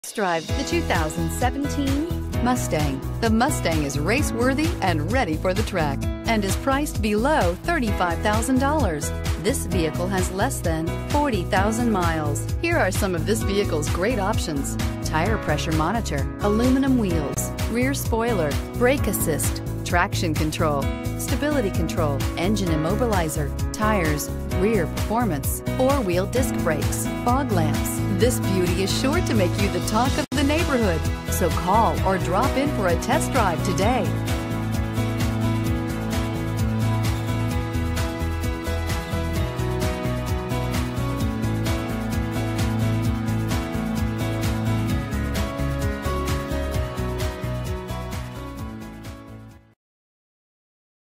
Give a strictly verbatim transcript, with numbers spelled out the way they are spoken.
Test drive the two thousand seventeen Mustang. The Mustang is race-worthy and ready for the track and is priced below thirty-five thousand dollars. This vehicle has less than forty thousand miles. Here are some of this vehicle's great options: tire pressure monitor, aluminum wheels, rear spoiler, brake assist, traction control, stability control, engine immobilizer, tires, rear performance, four-wheel disc brakes, fog lamps. This beauty is sure to make you the talk of the neighborhood. So call or drop in for a test drive today.